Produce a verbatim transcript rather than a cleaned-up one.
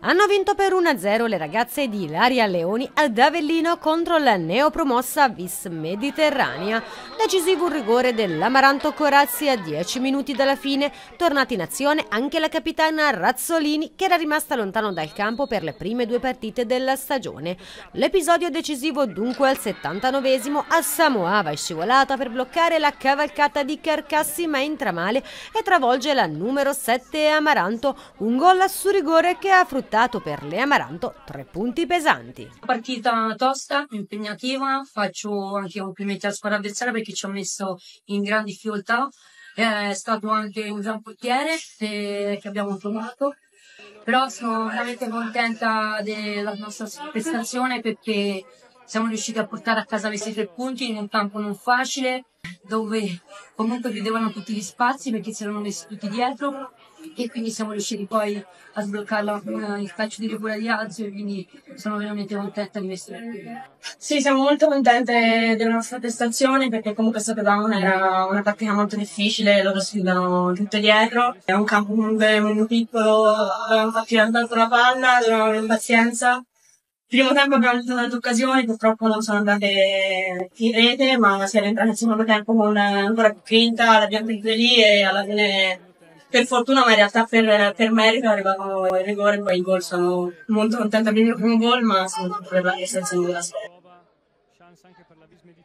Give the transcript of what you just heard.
Hanno vinto per uno a zero le ragazze di Ilaria Leoni ad Avellino contro la neopromossa Vis Mediterranea. Decisivo un rigore dell'Amaranto Corazzi a dieci minuti dalla fine, tornata in azione anche la capitana Razzolini, che era rimasta lontano dal campo per le prime due partite della stagione. L'episodio decisivo dunque al settantanovesimo, a Samoava è scivolata per bloccare la cavalcata di Carcassi, ma entra male e travolge la numero sette Amaranto, un gol su rigore che ha fruttato per le Amaranto tre punti pesanti. Partita tosta, impegnativa, faccio anche i complimenti alla squadra avversaria perché ci ha messo in gran difficoltà, è stato anche un gran portiere eh, che abbiamo trovato, però sono veramente contenta della nostra prestazione perché siamo riusciti a portare a casa questi tre punti in un campo non facile, dove comunque chiudevano tutti gli spazi perché si erano messi tutti dietro, e quindi siamo riusciti poi a sbloccarla con il calcio di rigore di Lazio, e quindi sono veramente contenta di questo. Sì, siamo molto contente della nostra prestazione perché comunque Sottodown era una partita molto difficile, loro si chiudono tutto dietro, è un campo comunque molto piccolo, avevamo fatto tanto la palla, dovevamo avere pazienza. Primo tempo abbiamo avuto tante occasioni, purtroppo non sono andate in rete, ma siamo entrati nel secondo tempo con ancora più grinta, l'abbiamo presa lì e alla fine, per fortuna, ma in realtà per, per merito, è arrivato il rigore, poi il gol. Sono molto contenta per il primo gol, ma sono per la prestazione della squadra.